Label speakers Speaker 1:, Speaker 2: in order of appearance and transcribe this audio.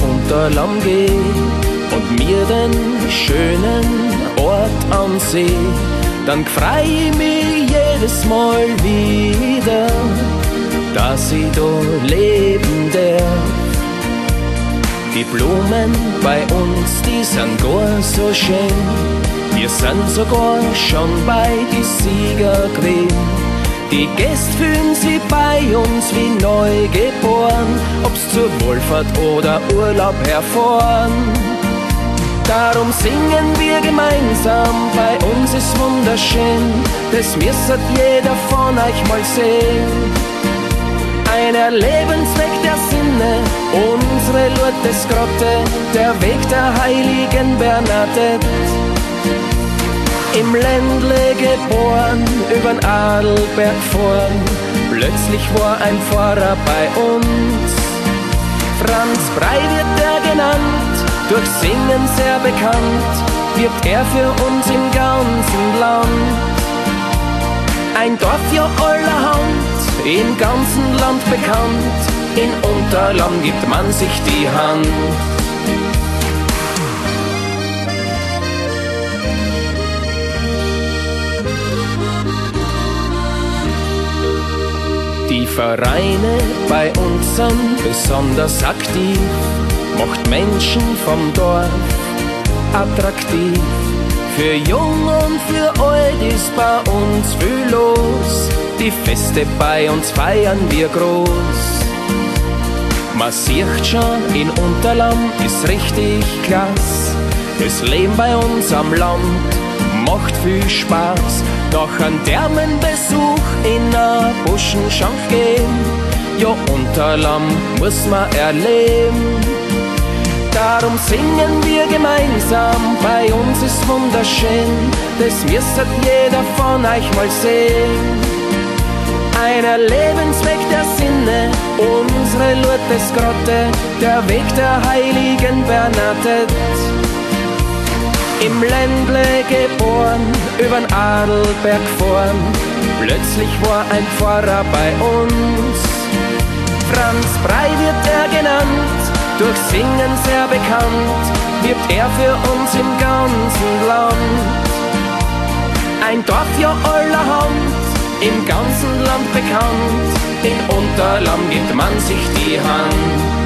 Speaker 1: Unterlamm geh und mir den schönen Ort anseh, dann freu ich mich jedes Mal wieder, dass ich da leben darf. Die Blumen bei uns, die sind gar so schön, wir sind sogar schon bei die Sieger gewesen. Die Gäste fühlen sich bei uns wie neu geboren, ob's zur Wohlfahrt oder Urlaub herfahren. Darum singen wir gemeinsam, bei uns ist wunderschön, das müsste jeder von euch mal sehen. Ein Erlebensweg der Sinne, unsere Lourdes-Grotte, der Weg der heiligen Bernadette. Im Ländle geboren, übern Adelberg fahren, plötzlich war ein Pfarrer bei uns. Franz Brei wird er genannt, durch Singen sehr bekannt, wirbt er für uns im ganzen Land. Ein Dorf ja allerhand, im ganzen Land bekannt, in Unterlamm gibt man sich die Hand. Die Vereine bei uns sind besonders aktiv, macht Menschen vom Dorf attraktiv. Für Jung und für Alt ist bei uns viel los, die Feste bei uns feiern wir groß. Man sieht schon, in Unterlamm ist richtig klasse, das Leben bei uns am Land macht viel Spaß. Nach einem derben Besuch in a Buschenschank gehen, ja Unterlamm muss man erleben. Darum singen wir gemeinsam, bei uns ist wunderschön, das müsste jeder von euch mal sehen. Ein Erlebensweg der Sinne, unsere Lourdes-Grotte, der Weg der heiligen Bernadette. Im Ländle geboren, übern Adelberg fahren, plötzlich war ein Pfarrer bei uns. Franz Brei wird er genannt, durch Singen sehr bekannt, wirbt er für uns im ganzen Land. Ein Dorf ja allerhand, im ganzen Land bekannt, in Unterlamm gibt man sich die Hand.